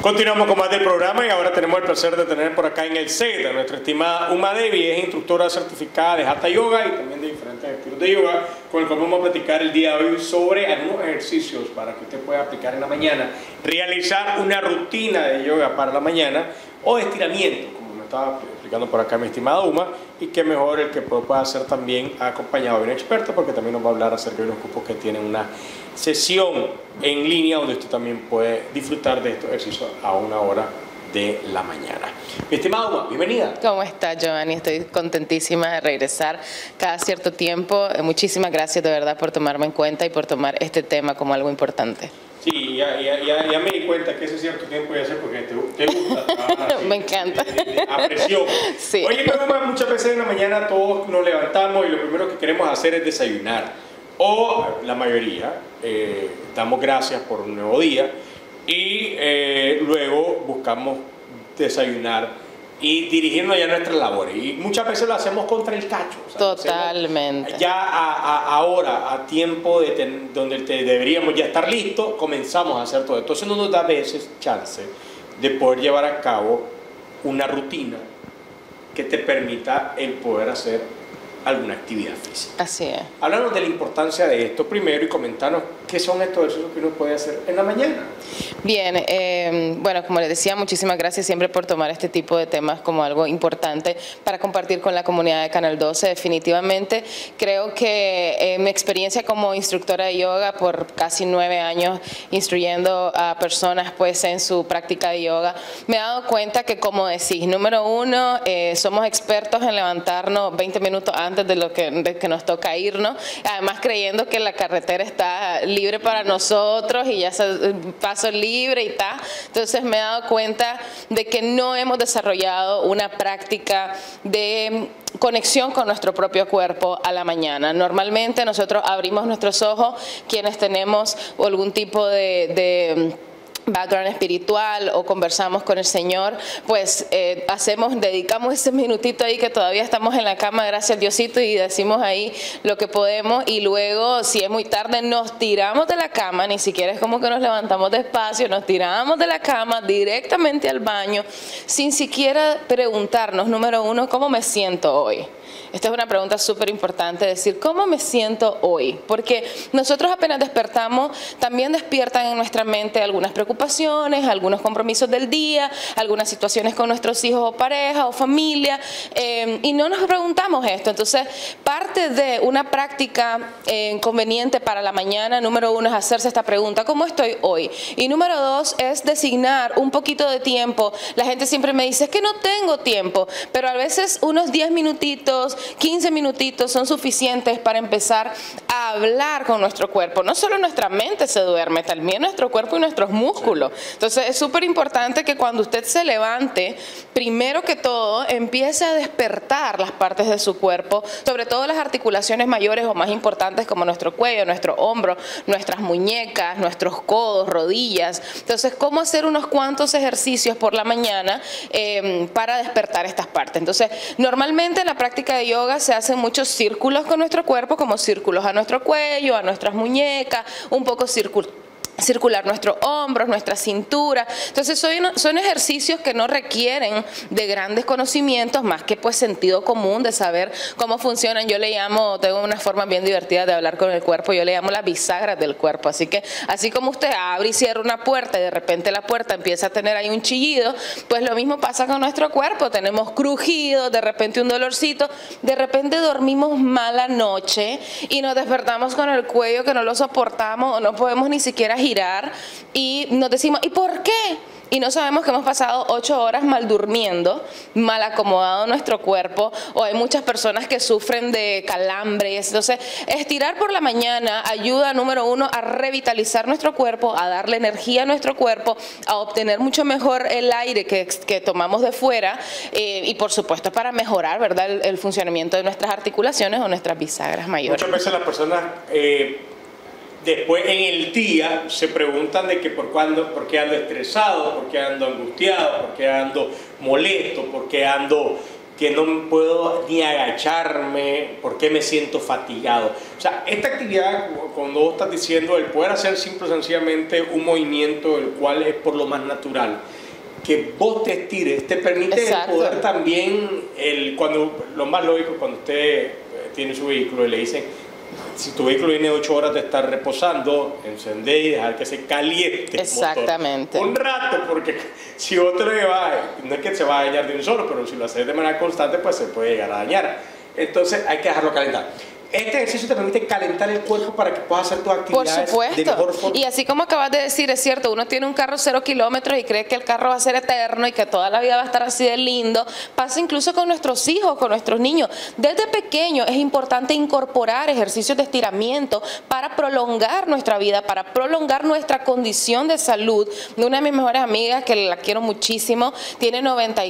Continuamos con más del programa y ahora tenemos el placer de tener por acá en el set a nuestra estimada Uma Devi, es instructora certificada de Hatha Yoga y también de diferentes estilos de yoga, con el cual vamos a platicar el día de hoy sobre algunos ejercicios para que usted pueda aplicar en la mañana, realizar una rutina de yoga para la mañana o de estiramiento, como me estaba explicando por acá mi estimada Uma, y que mejor el que pueda hacer también acompañado de un experto, porque también nos va a hablar acerca de unos grupos que tienen una sesión en línea donde usted también puede disfrutar de estos ejercicios a una hora de la mañana. Mi estimada Uma, bienvenida. ¿Cómo está, Giovanni? Estoy contentísima de regresar cada cierto tiempo. Muchísimas gracias de verdad por tomarme en cuenta y por tomar este tema como algo importante. Sí, ya me di cuenta que ese cierto tiempo ya sé porque te gusta. Me encanta. Aprecio. Sí. Oye, muchas veces en la mañana todos nos levantamos y lo primero que queremos hacer es desayunar. O la mayoría damos gracias por un nuevo día y luego buscamos desayunar y dirigirnos ya a nuestras labores. Y muchas veces lo hacemos contra el cacho. O sea, totalmente. Ya ahora, a tiempo donde deberíamos ya estar listos, comenzamos a hacer todo. Entonces no nos da a veces chance de poder llevar a cabo una rutina que te permita el poder hacer alguna actividad física. Así es. Háblanos de la importancia de esto primero y comentanos qué son estos ejercicios que uno puede hacer en la mañana. Bien, bueno, como les decía, muchísimas gracias siempre por tomar este tipo de temas como algo importante para compartir con la comunidad de Canal 12. Definitivamente creo que mi experiencia como instructora de yoga por casi 9 años instruyendo a personas pues en su práctica de yoga, me he dado cuenta que, como decís, número uno, somos expertos en levantarnos 20 minutos antes de que nos toca irnos, además creyendo que la carretera está libre para nosotros y ya paso libre y tal. Entonces me he dado cuenta de que no hemos desarrollado una práctica de conexión con nuestro propio cuerpo a la mañana. Normalmente nosotros abrimos nuestros ojos, quienes tenemos algún tipo de background espiritual o conversamos con el Señor, pues dedicamos ese minutito ahí que todavía estamos en la cama, gracias Diosito, y decimos ahí lo que podemos, y luego si es muy tarde nos tiramos de la cama, ni siquiera es como que nos levantamos despacio, nos tiramos de la cama directamente al baño, sin siquiera preguntarnos, número uno, ¿cómo me siento hoy? Esta es una pregunta súper importante, decir, ¿cómo me siento hoy? Porque nosotros apenas despertamos, también despiertan en nuestra mente algunas preocupaciones, algunos compromisos del día, algunas situaciones con nuestros hijos o pareja o familia, y no nos preguntamos esto. Entonces, parte de una práctica conveniente para la mañana, número uno, es hacerse esta pregunta, ¿cómo estoy hoy? Y número dos, es designar un poquito de tiempo. La gente siempre me dice, es que no tengo tiempo, pero a veces unos 10 minutitos, 15 minutitos son suficientes para empezar a hablar con nuestro cuerpo. No solo nuestra mente se duerme, también nuestro cuerpo y nuestros músculos. Entonces es súper importante que cuando usted se levante, primero que todo, empiece a despertar las partes de su cuerpo, sobre todo las articulaciones mayores o más importantes como nuestro cuello, nuestro hombro, nuestras muñecas, nuestros codos, rodillas. Entonces, ¿cómo hacer unos cuantos ejercicios por la mañana para despertar estas partes? Entonces, normalmente en la práctica de yoga se hacen muchos círculos con nuestro cuerpo, como círculos a nuestro cuello, a nuestras muñecas, un poco circular nuestros hombros, nuestra cintura. Entonces son ejercicios que no requieren de grandes conocimientos, más que pues sentido común de saber cómo funcionan. Yo le llamo, tengo una forma bien divertida de hablar con el cuerpo, yo le llamo las bisagras del cuerpo. Así que así como usted abre y cierra una puerta y de repente la puerta empieza a tener ahí un chillido, pues lo mismo pasa con nuestro cuerpo. Tenemos crujidos, de repente un dolorcito, de repente dormimos mala noche y nos despertamos con el cuello que no lo soportamos o no podemos ni siquiera girar y nos decimos, ¿y por qué? Y no sabemos que hemos pasado 8 horas mal durmiendo, mal acomodado nuestro cuerpo, o hay muchas personas que sufren de calambres. Entonces, estirar por la mañana ayuda, número uno, a revitalizar nuestro cuerpo, a darle energía a nuestro cuerpo, a obtener mucho mejor el aire que tomamos de fuera, y por supuesto para mejorar, ¿verdad?, el funcionamiento de nuestras articulaciones o nuestras bisagras mayores. Muchas veces las personas después en el día se preguntan de que por qué ando estresado, por qué ando angustiado, por qué ando molesto, por qué ando que no puedo ni agacharme porque me siento fatigado. O sea, esta actividad, cuando vos estás diciendo el poder hacer simple y sencillamente un movimiento el cual es por lo más natural, que vos te estires, te permite el poder también, cuando, lo más lógico, cuando usted tiene su vehículo y le dicen, si tu vehículo viene 8 horas de estar reposando, encender y dejar que se caliente exactamente el motor un rato, porque si vos te lo llevas, no es que se va a dañar de un solo, pero si lo haces de manera constante, pues se puede llegar a dañar. Entonces hay que dejarlo calentar. Este ejercicio te permite calentar el cuerpo para que puedas hacer tus actividades de mejor forma. Y así como acabas de decir, es cierto, uno tiene un carro 0 kilómetros y cree que el carro va a ser eterno y que toda la vida va a estar así de lindo. Pasa incluso con nuestros hijos, con nuestros niños. Desde pequeño es importante incorporar ejercicios de estiramiento para prolongar nuestra vida, para prolongar nuestra condición de salud. Una de mis mejores amigas, que la quiero muchísimo, tiene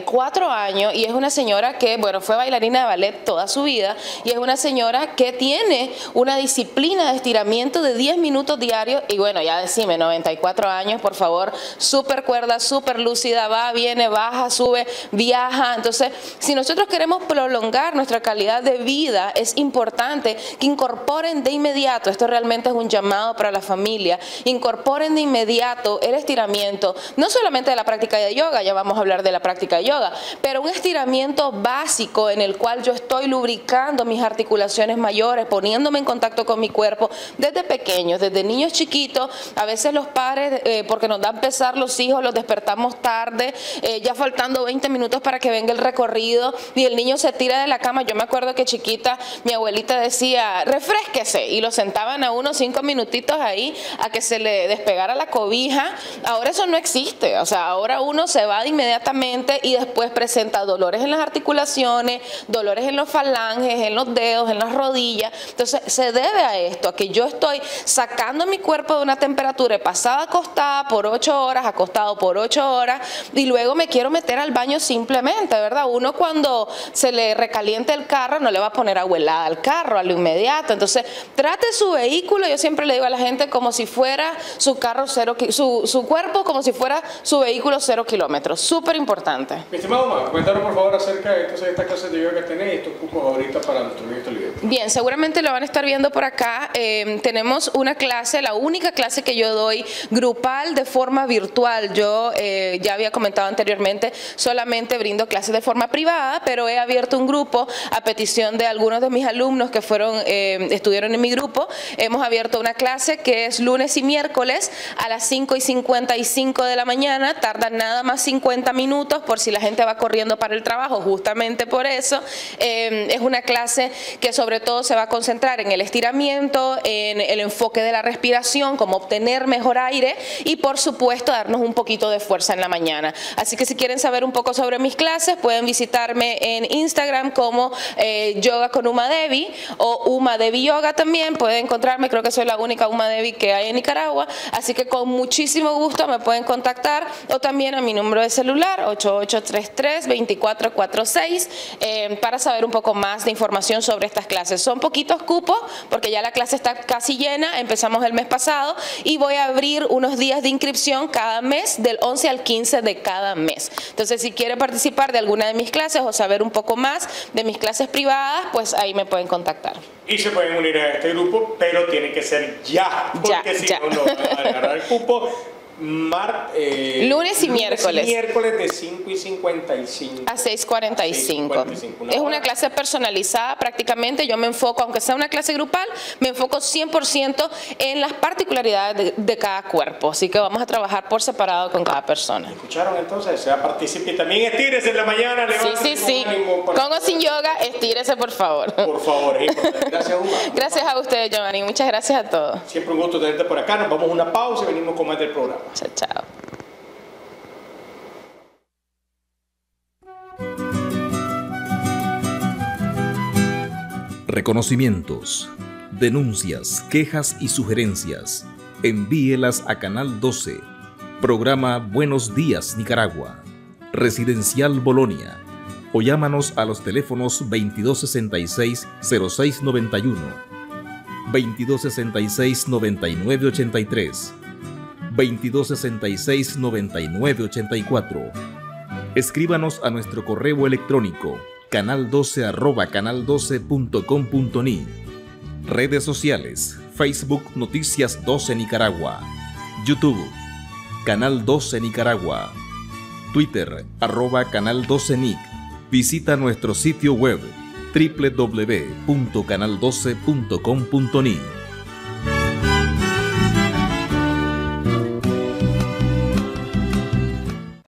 94 años y es una señora que, bueno, fue bailarina de ballet toda su vida y es una señora que tiene una disciplina de estiramiento de 10 minutos diarios y bueno, ya decime, 94 años, por favor, súper cuerda, súper lúcida, va, viene, baja, sube, viaja. Entonces, si nosotros queremos prolongar nuestra calidad de vida, es importante que incorporen de inmediato, esto realmente es un llamado para la familia, incorporen de inmediato el estiramiento, no solamente de la práctica de yoga, ya vamos a hablar de la práctica de yoga, pero un estiramiento básico en el cual yo estoy lubricando mis articulaciones mayores, poniéndome en contacto con mi cuerpo desde pequeños, desde niños chiquitos. A veces los padres, porque nos dan pesar los hijos, los despertamos tarde, ya faltando 20 minutos para que venga el recorrido y el niño se tira de la cama. Yo me acuerdo que chiquita mi abuelita decía, refrésquese, y lo sentaban a unos 5 minutitos ahí a que se le despegara la cobija. Ahora eso no existe, o sea, ahora uno se va inmediatamente y después presenta dolores en las articulaciones, dolores en los falanges, en los dedos, en las rodillas. Entonces se debe a esto, a que yo estoy sacando mi cuerpo de una temperatura pasada acostada por 8 horas, acostado por 8 horas y luego me quiero meter al baño simplemente, ¿verdad? Uno cuando se le recalienta el carro no le va a poner agua helada al carro a lo inmediato. Entonces trate su vehículo, yo siempre le digo a la gente, como si fuera su carro su cuerpo como si fuera su vehículo 0 kilómetros, súper importante. Mi estimado Omar, cuéntanos por favor acerca de esta clase de yoga que tenéis y estos cupos ahorita para nuestro niño libre. Bien, seguramente lo van a estar viendo por acá. Tenemos una clase, la única clase que yo doy grupal de forma virtual. Yo ya había comentado anteriormente, solamente brindo clases de forma privada, pero he abierto un grupo a petición de algunos de mis alumnos que estuvieron en mi grupo. Hemos abierto una clase que es lunes y miércoles a las 5:55 de la mañana. Tarda nada más 50 minutos por si la gente va corriendo para el trabajo, justamente por eso. Es una clase que sobre todo se va a concentrar en el estiramiento, en el enfoque de la respiración, cómo obtener mejor aire y por supuesto darnos un poquito de fuerza en la mañana. Así que si quieren saber un poco sobre mis clases, pueden visitarme en Instagram como Yoga con Uma Devi o Uma Devi Yoga también. Pueden encontrarme, creo que soy la única Uma Devi que hay en Nicaragua, así que con muchísimo gusto me pueden contactar o también a mi número de celular 8833-2446 para saber un poco más de información sobre estas clases. Son poquitos cupos porque ya la clase está casi llena, empezamos el mes pasado y voy a abrir unos días de inscripción cada mes del 11 al 15 de cada mes. Entonces si quieren participar de alguna de mis clases o saber un poco más de mis clases privadas, pues ahí me pueden contactar. Y se pueden unir a este grupo, pero tiene que ser ya, porque si no, no van a agarrar el cupo. Lunes y miércoles. Miércoles de 5:55 a 6:45. Es una clase personalizada prácticamente. Yo me enfoco, aunque sea una clase grupal, me enfoco 100% en las particularidades de cada cuerpo. Así que vamos a trabajar por separado con cada persona. ¿Escucharon entonces? Sea partícipe y también estírese en la mañana. Sí. Con o sin yoga, estírese por favor. Por favor, es importante. Gracias, Uma. Gracias a ustedes, Giovanni. Muchas gracias a todos. Siempre un gusto tenerte por acá. Nos vamos a una pausa y venimos con más del programa. Chao, chao. Reconocimientos, denuncias, quejas y sugerencias. Envíelas a Canal 12. Programa Buenos Días Nicaragua. Residencial Bolonia. O llámanos a los teléfonos 2266-0691, 2266-9983, 2266-9984. Escríbanos a nuestro correo electrónico canal12@canal12.com.ni. Redes sociales: Facebook Noticias 12 Nicaragua, YouTube Canal 12 Nicaragua, Twitter @Canal 12 Nic. Visita nuestro sitio web www.canal12.com.ni.